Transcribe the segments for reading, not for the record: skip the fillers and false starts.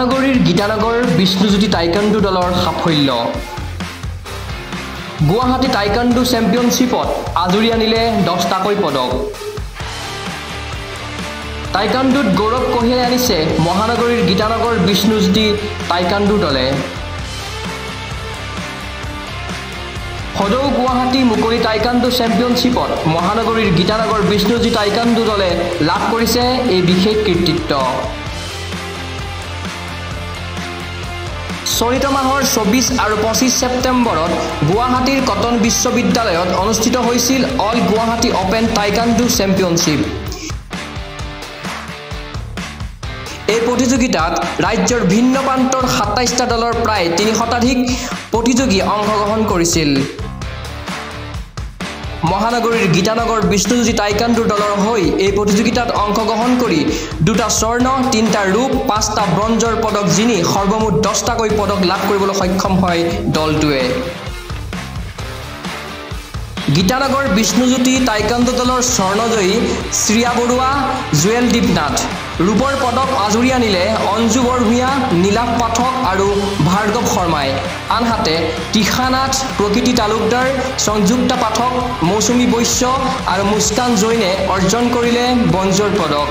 মহানগৰীৰ গীতানগৰ বিষ্ণুজ্যোতি টাইকোণ্ডো দলৰ সাফল্য গুৱাহাটী টাইকোণ্ডো চেম্পিয়নশ্বিপত আজৰি আনিলে 10টাকৈ পদক টাইকোণ্ডোত গৌৰৱ কঢ়িয়াই আনিছে মহানগৰীৰ গীতানগৰ বিষ্ণুজ্যোতি টাইকোণ্ডো দলে সদৌ গুৱাহাটী মুকলি টাইকোণ্ডো চেম্পিয়নশ্বিপত মহানগৰীৰ গীতানগৰ বিষ্ণুজ্যোতি টাইকোণ্ডো দলে লাভ কৰিছে এই বিশেষ কৃতিত্ব চলিত মাহৰ 24 আৰু 25 ছেপ্টেম্বৰত গুৱাহাটীৰ কটন বিশ্ববিদ্যালয়ত অনুষ্ঠিত হৈছিল all Guwahati open taekwondo championship এই প্ৰতিযোগিতাত ৰাজ্যৰ ভিন্ন প্ৰান্তৰ 27টা দলৰ প্ৰায় 300টাধিক প্ৰতিযোগী অংশগ্ৰহণ কৰিছিল মহানগৰীৰ গীতানগৰ বিষ্ণুজ্যোতি টাইকোণ্ডো দলৰ হৈ এই প্ৰতিযোগিতাত অংশগ্ৰহণ কৰি 2টা স্বৰ্ণ 3টা ৰূপ 5টা ব্ৰঞ্জৰ পদক জিনি সৰ্বমুঠ 10টাকৈ পদক লাভ কৰিবলৈ সক্ষম হয় দলটোৱে গীতানগৰ বিষ্ণুজ্যোতি টাইকোণ্ডো দলৰ স্বৰ্ণজয়ী শ্ৰিয়া বৰুৱা জুৱেল দীপনাথ ৰূপৰ পদক আজৰি আনিলে অঞ্জু বৰভূঞা নীলাভ পাঠক আৰু ভাৰ্গৱ শৰ্মাই আনহাতে তীখানাথ প্ৰকৃতি তালুকদাৰ সংযুক্তা পাঠক মৌচুমী বৈশ্য আৰু মুস্কান জৈনে অৰ্জন কৰিলে ব্ৰঞ্জৰ পদক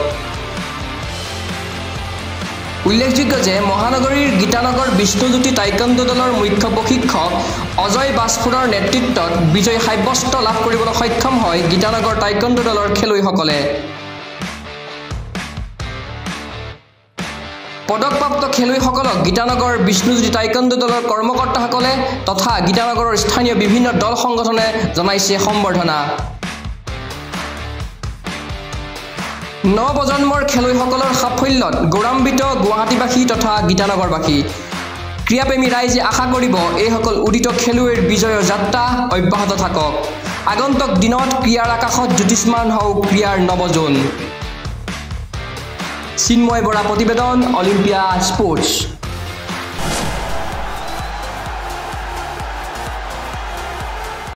উল্লেখযোগ্য যে মহানগৰীৰ গীতানগৰ বিষ্ণুজ্যোতি টাইকোণ্ডো দলৰ মুখ্য প্ৰশিক্ষক অজয় বাজপুৰৰ নেতৃত্বত বিজয় সাব্যস্ত লাভ কৰিবলৈ সক্ষম হয় গীতানগৰ টাইকোণ্ডো দলৰ খেলুৱৈসকলে পদকপ্ৰাপ্ত খেলুৱৈসকলক গীতানগৰ বিষ্ণুজ্যোতি টাইকোণ্ডো দলৰ কৰ্মকৰ্তাসকলে তথা গীতানগৰৰ স্থানীয় বিভিন্ন দল সংগঠনে জনাইছে সম্বৰ্ধনা নৱপ্ৰজন্মৰ খেলুৱৈসকলৰ সাফল্যত গৌৰৱান্বিত গুৱাহাটীবাসী তথা গীতানগৰবাসী ক্ৰীড়াপ্ৰেমী ৰাইজে আশা কৰিব এইসকল উদিত খেলুৱৈৰ বিজয়ৰ যাত্ৰা অব্যাহত থাকক আগন্তুক দিনত ক্ৰীড়াৰ আকাশত জ্যোতিষ্মান হওক ক্ৰীড়াৰ নৱজোন চিন্ময় বৰা প্ৰতিবেদন অলিম্পিয়া স্পৰ্টছ